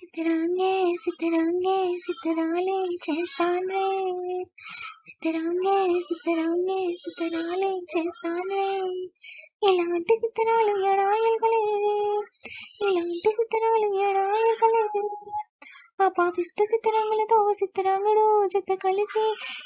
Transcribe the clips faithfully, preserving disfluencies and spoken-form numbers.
సితరాంగే సితరాంగే సితరాలే చేస్తాన్రే సితరాంగే సితరాంగే సితరాలే చేస్తాన్రే ఇలాంటి సితరాలు ఎడాయగలేవే ఇలాంటి సితరాలు ఎడాయగలేవే ఆ పాపిష్ట సితరంగులతో సితరంగుడు జత కలిసి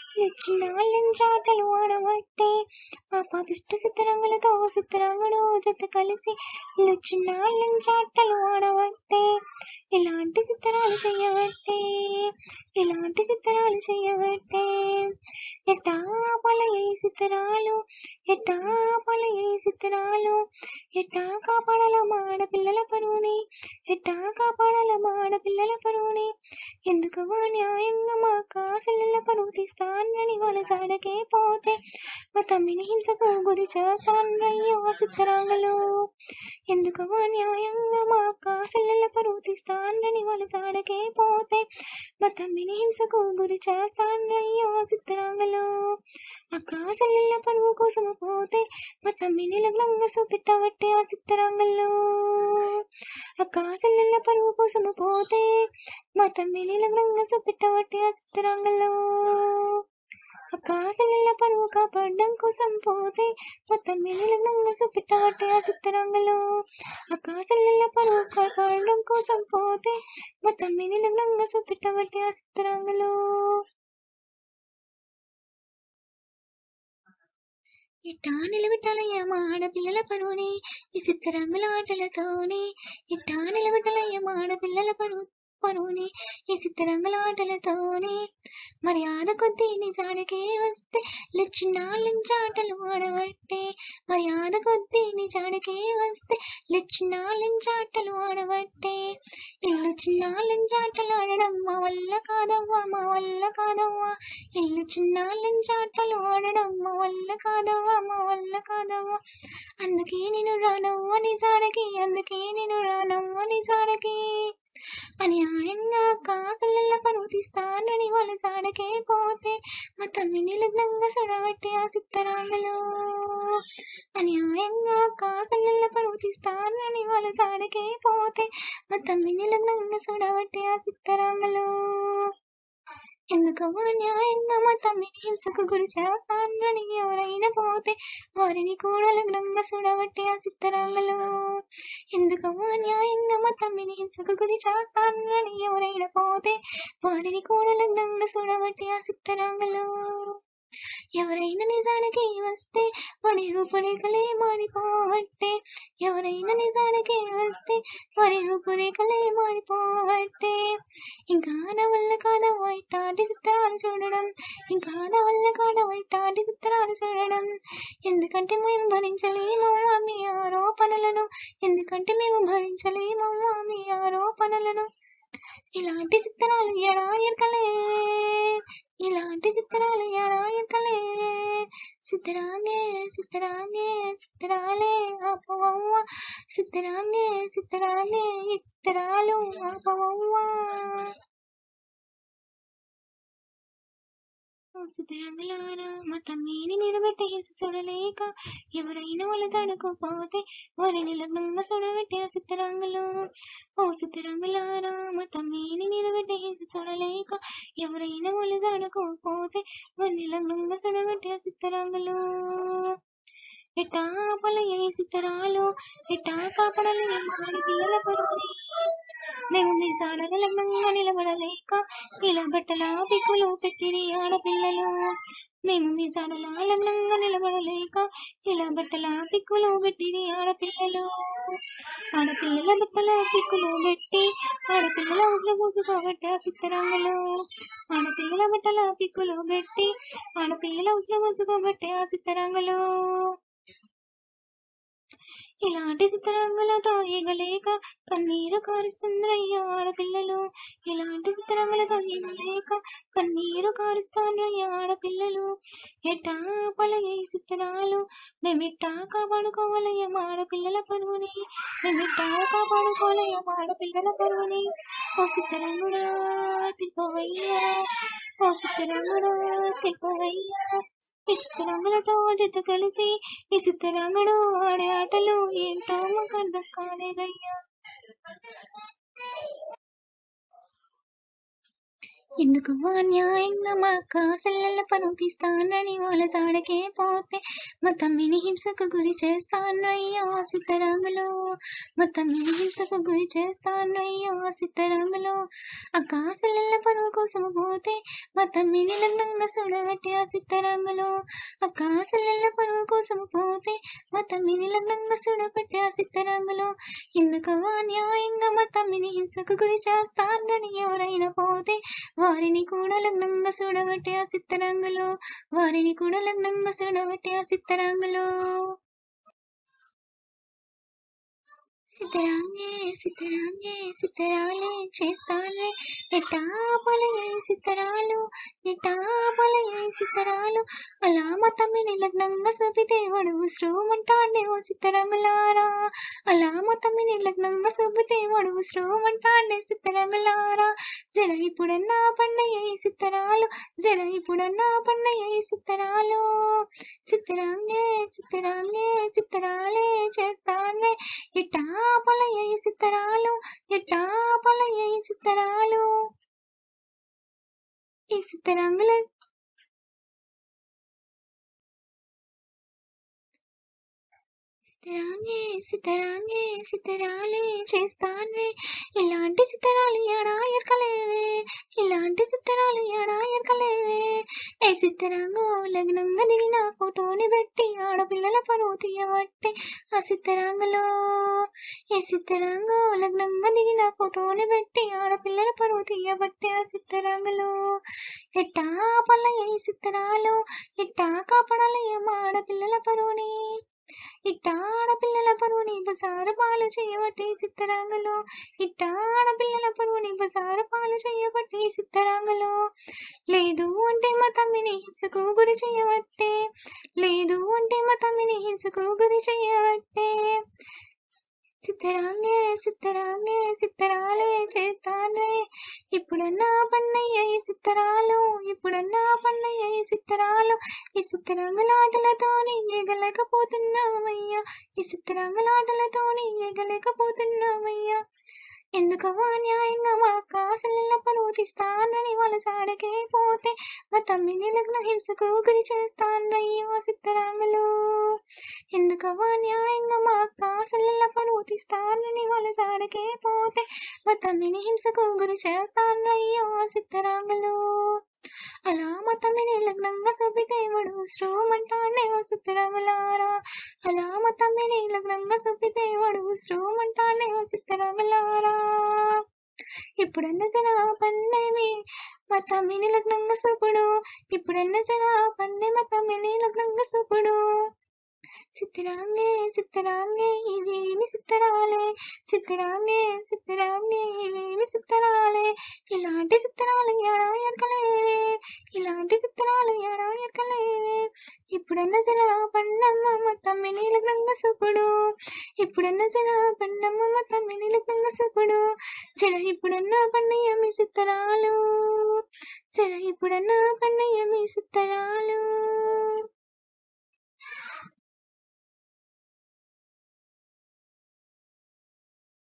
చాటలు ఆడబట్టే ఆ పాపిష్ట సితరంగులతో సితరంగుడు జత కలిసి చాటలు ఆడబట్టే ఇలాంటి సితరాలు చెయ్యబట్టే ఇలాంటి సితరాలు చెయ్యబట్టే ఎట్టా పలయ్యే సితరాలు ఎట్టా పలయ్యే సితరాలు ఎట్టా కాపాడాల మాడ పిల్లల పరువుని ఎట్టా కాపాడాల మాడ పిల్లల పరువుని ఎందుకు న్యాయంగా మా కాసుల పరువు తీస్తానని వాళ్ళ జాడకే పోతే మా తమ్మిని హింసకు గురి చేస్తానయ్యో సిద్ధరాంగలు ఎందుకు న్యాయంగా మా కాసుల పరువు తీస్తానని వాళ్ళ జాడకే పోతే మా తమ్మిని హింసకు గురి చేస్తానయ్యో సిద్ధరాంగలు ఆ కాసుల పరువు కోసం పోతే మా తమ్మిని లగ్నంగా చూపెట్టబట్టే ఆ సిద్ధరాంగల్లో ఆ కాసుల పరువు కోసం పోతే మా తమ్మిని లగ్నంగా చూపెట్టబట్టే ఆ సిద్ధరాంగల్లో ఆ కాసుల పరువు కాపాడడం కోసం పోతే మా తమ్మిని లగ్నంగా చూపెట్టబట్టే ఆ సిద్ధరాంగల్లో ఆ కాసుల పరువు కాపాడడం కోసం పోతే మా తమ్మిని లగ్నంగా చూపెట్టబట్టే ఆ సిద్ధరాంగల్లో ఇట్టా నిలబెట్టాలయ్యా మా ఆడపిల్లల పరువుని ఈ సిద్ధరంగుల ఆటలతోనే ఇట్టా నిలబెట్టాలయ్యా మా ఆడపిల్లల పరువు పరువుని ఈ సిద్ధరంగుల ఆటలతోనే మర్యాద కొద్దీ నిజాడికే వస్తే లెచ్చిన లించాటలు ఆడబట్టే మర్యాద కొద్దీ నిజాడికే వస్తే లెచ్చిన లించాటలు ఆడబట్టే ఇల్లు చిన్న లించాటలు ఆడడం మా వల్ల కాదవ్వా మా వల్ల కాదవ్వా ఇల్లు చిన్న లించాటలు ఆడడం మా వల్ల కాదవ్వా మా వల్ల కాదవ్వా అందుకే నేను రానవ్వ నిజాడకి అందుకే నేను రానవ్వ నిజాడకి అన్యాయంగా కాసుల పరువు తీస్తానని వాళ్ళ జాడకే పోతే మా తమ్మిని లగ్నంగా సుడబట్టే ఆ సిద్ధరాంగలు అన్యాయంగా కాసుల పరువు తీస్తానని వాళ్ళ జాడకే పోతే మా తమ్మిని లగ్నంగా సుడబట్టే ఆ సిద్ధరాంగలు ఎందుకవ్వ న్యాయంగా మా తమ్మిని హింసకు గురి చేస్తానని ఎవరైనా పోతే వారిని కూడా లగ్నంగా చూడబట్టే ఆ సిద్ధరాంగలు ఎందుకవ్వ న్యాయంగా మా తమ్మిని హింసకు గురి చేస్తానని ఎవరైనా పోతే వారిని కూడా లగ్నంగా చూడబట్టే ఆ సిద్ధరాంగలు ఎవరైనా నిజానికి వస్తే వారి రూపురేఖలే మారిపోవట్టే ఎవరైనా నిజానికి వస్తే వారి రూపురేఖలే మారిపోవట్టే ఇంకా నా వల్ల కాదవ్వ ఇట్లాంటి చిత్రాలు చూడడం ఇంకా నా వల్ల కాదవ్వ ఇట్లాంటి చిత్రాలు చూడడం ఎందుకంటే మేము భరించలేము మీ ఆరోపణలను ఎందుకంటే మేము భరించలేము మీ ఆరోపణలను ఇలాంటి చిత్రాలు ఎడా ఎరకలే ఇలాంటి చిత్రాలు ఎడా ఎరకలే సిద్ధరాంగే సిద్ధరాంగే సిద్ధరాలే ఆపవవ్వ సిద్ధరాంగే సిద్ధరాలే ఈ చిత్రాలు ఆపవవ్వ సిద్ధరంగులారా మా తమ్మిని మీరు పెట్టే హింస చూడలేక ఎవరైనా వాళ్ళ చడకపోతే వారిని లగ్నంగా చూడబెట్టే ఆ సిద్ధరంగులు ఓ సిద్ధరంగులారా మా తమ్మిని మీరు పెట్టే హింస చూడలేక ఎవరైనా వాళ్ళ చడకపోతే వారిని లగ్నంగా చూడబెట్టే ఆ సిద్ధరంగులు ఎట్టా పలయ్యే సిద్ధరాలు ఎట్టా కాపాడాలి మాడి పిల్లల పరువుని మేము మీ సాడల లగ్నంగా నిలబడలేక ఇలా బట్టల పిక్కులు పెట్టిరి ఆడపిల్లలు మేము మీ సాడల లగ్నంగా నిలబడలేక ఇలా బట్టల పిక్కులు పెట్టిరి ఆడపిల్లలు ఆడపిల్లల బట్టల పిక్కులు పెట్టి ఆడపిల్లల అవసరం పూసుకోబట్టే ఆ సిద్ధరంగులు ఆడపిల్లల బట్టల పిక్కులు పెట్టి ఆడపిల్లల అవసరం పూసుకోబట్టే ఆ సిద్ధరంగులు ఇలాంటి చిత్రరంగులతో ఈగలేక కన్నీరు కారుస్తుండ్రయ్యా ఆడపిల్లలు ఇలాంటి చిత్రరంగులతో ఈగలేక కన్నీరు కారుస్తాండ్రయ్యా ఆడపిల్లలు ఎట్టా పలయ్యే చిత్రాలు మేమిట్టా కాపాడుకోవాలయ్యా ఆడపిల్లల పరువుని మేమిట్టా కాపాడుకోవాలయ్యా ఆడపిల్లల పరువుని ఓ చిత్రరంగుడా తిప్పవయ్యా ఓ చిత్రరంగుడా తిప్పవయ్యా ఈ సిద్ధరంగులతో జత కలిసి ఈ సిద్ధరంగుడు ఆడే ఆటలు ఏంటో మాకు అర్థం కాలేదయ్యా. ఎందుకవ్వా న్యాయంగా మా అక్క సెల్లెళ్ళ పరువు తీస్తానని వాళ్ళ సాడకే పోతే మా తమ్మిని హింసకు గురి చేస్తానయ్యో ఆ సిద్ధరంగులు, మా తమ్మిని హింసకు గురి చేస్తానయ్యో ఆ సిద్ధరంగులు. అక్క సెల్లెళ్ళ పరువు కోసం పోతే మా తమ్మిని లగ్నంగా చూడబెట్టి ఆ సిద్ధరంగులు, అక్క సెల్లెళ్ళ పరువు కోసం పోతే మా తమ్మిని లగ్నంగా చూడబెట్టి ఆ సిద్ధరంగులు. ఎందుకవ్వా న్యాయంగా మా తమ్మిని హింసకు గురి చేస్తానని ఎవరైనా పోతే వారిని కూడా లగ్నంగా చూడబట్టి ఆ సిత్తరంగులు, వారిని కూడా లగ్నంగా చూడబట్టి ఆ సిత్తరంగులు. సిద్ధరాంగే సిద్ధరాంగే సిద్ధరాలే చేస్తానే ఎట్టా పొలయే సిద్ధరాలు, ఎట్టా పొలయే సిద్ధరాలు. అలా మా తమ్మిని లగ్నంగా చూపితే వాడు ఉస్రోమంటాడే ఓ సిద్ధరంగులారా, అలా మా తమ్మిని లగ్నంగా చూపితే వాడు ఉస్రోమంటాడే సిద్ధరంగులారా. జర ఇప్పుడన్నా పండయ్య సిద్ధరాలు, జర ఇప్పుడన్నా పండయ్య సిద్ధరాలు. సిద్ధరాంగే సిద్ధరాంగే సిద్ధరాలే చేస్తానే ఎట్టా పొలయ్య సిద్ధరాలు, ఎట్టా పొలయ్య సిద్ధరాలు. ఈ సిద్ధరంగుల సిద్ధరాంగే సిద్ధరాంగే సిద్ధరాలే చేస్తాన్వే ఇలాంటి సిద్ధరాలు ఎడా ఎరకలేవే, ఇలాంటి సిద్ధరాలు ఎడా ఎరకలేవే. ఏ సిద్ధరంగు లగ్నంగా దిగిన ఫోటోని పెట్టి ఆడపిల్లల పరువు తీయబట్టే ఆ సిద్ధరంగులో, ఏ సిద్ధరంగు లగ్నంగా దిగిన ఫోటోని పెట్టి ఆడపిల్లల పరువు తీయబట్టే ఆ సిద్ధరంగులో. ఎట్టా పల్లయ్య ఈ సిద్ధరాలు, ఎట్టా కాపాడాలయ్య మా ఆడపిల్లల పరువుని, ఇట్టా ఆడపిల్లల పరువుని బసారు పాలు చేయబట్టి సిద్ధరాంగులు, ఇట్టా ఆడపిల్లల పరువుని బసారు పాలు చేయబట్టి సిద్ధరాంగులు. లేదు అంటే మా తమ్మిని హింసకు గురి చేయబట్టే, లేదు అంటే మా తమ్మిని హింసకు గురి చేయబట్టే. సిద్ధరాంగే సిద్ధరాంగే సిద్ధరాలే చేస్తానే ఇప్పుడన్నా పన్నయ్య ఈ సిద్ధరాలు, ఇప్పుడన్నా పన్నయ్య ఈ సిద్ధరాలు. ఈ సిద్ధరంగులాటలతోని ఎగలేకపోతున్నామయ్యా, ఈ సిద్ధరంగులాటలతోని ఎగలేకపోతున్నామయ్యా. ఎందుకవ్వా న్యాయంగా మా అక్క సెల్లెళ్ళ పరువు తీస్తానని వాళ్ళ సాడకే పోతే మా తమ్మిని లగ్న హింసకు గురి చేస్తానయ్యో సిద్ధరాంగులు. ఎందుకవ్వా న్యాయంగా మా అక్క సెల్లెళ్ళ పరువు తీస్తానని వాళ్ళ సాడకే పోతే మా తమ్మిని హింసకు గురి చేస్తానయ్యో సిద్ధరాంగులు. అలా మా తమ్మిని లగ్నంగా చూపితే వాడు ఉస్రోమంటాడే ఓ సిద్ధరంగులారా, అలా మా తమ్మిని లగ్నంగా చూపితే వాడు ఉస్రోమంటాడే ఓ సిద్ధరంగులారా. ఇప్పుడన్న జన పండేమి మా తమ్మిని లగ్నంగా చూపుడు, ఇప్పుడన్న జన పండే మా తమ్మిని లగ్నంగా చూపుడు. సిద్ధరాంగే సిద్ధరాంగే ఇవేమి సిద్ధరాలే, సిద్ధరాంగే సిద్ధరాంగే ఇవేమి సిద్ధరాలే. ఇలాంటి సిద్ధరాలు ఎడా ఎరకలేవే, ఇలాంటి సిద్ధరాలు ఎడా ఎరకలేవే. ఇప్పుడన్న జర పండమ్మ మా తమ్మిని లగ్నంగా చూపుడు, ఇప్పుడన్న జర పండమ్మ మా తమ్మిని లగ్నంగా చూపుడు. జర ఇప్పుడన్నా పండయ్య మీ సిద్ధరాలు, జర ఇప్పుడన్నా పండయ్య మీ సిద్ధరాలు.